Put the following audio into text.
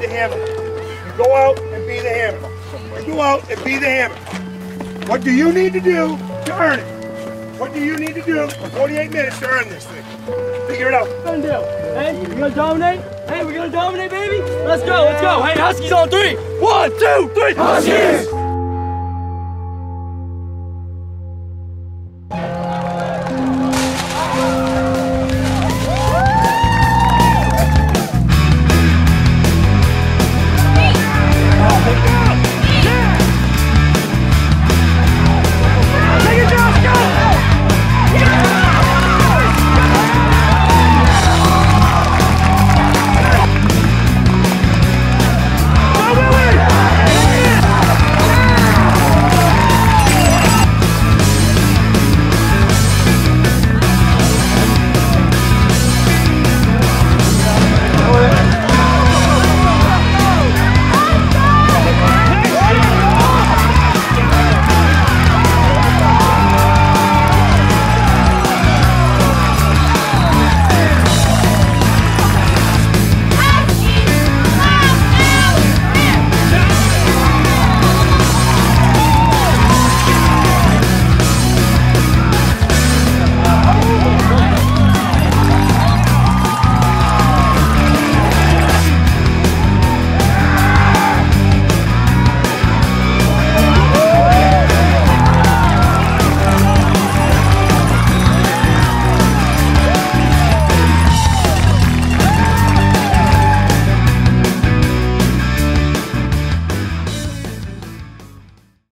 hammer. You go out and be the hammer. You go out and be the hammer. What do you need to do to earn it? What do you need to do for 48 minutes to earn this thing? Figure it out. What do? Hey, we're gonna dominate? Hey, we're gonna dominate, baby? Let's go, let's go. Hey, Huskies on 3. 1, 2, 3. Huskies!